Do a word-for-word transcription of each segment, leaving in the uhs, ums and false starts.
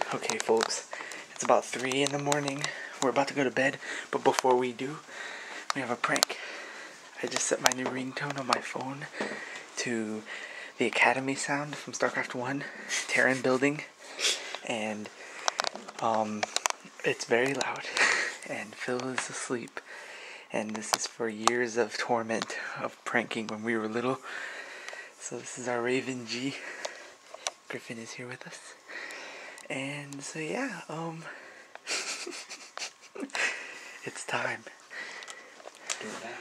Okay, folks, it's about three in the morning. We're about to go to bed, but before we do, we have a prank. I just set my new ringtone on my phone to the Academy sound from StarCraft one, Terran building, and um, it's very loud, and Phil is asleep, and this is for years of torment of pranking when we were little. So this is our Raven G. Griffin is here with us. And so yeah, um, it's time. Do that.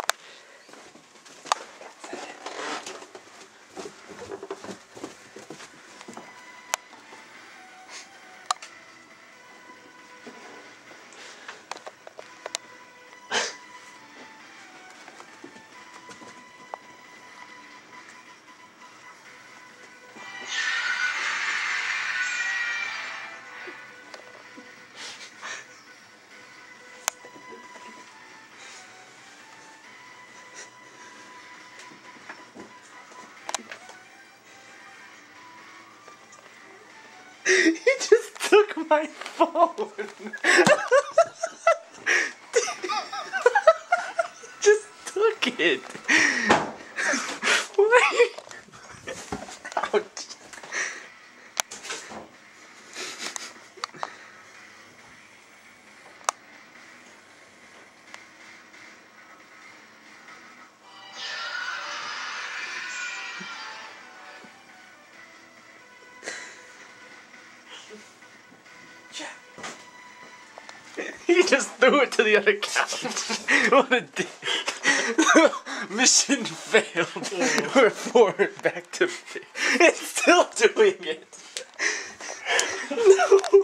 He just took my phone. Just took it. Why? Ouch. He just threw it to the other couch. What a dick. Mission failed. We're forward back to bed. It's still doing it. No.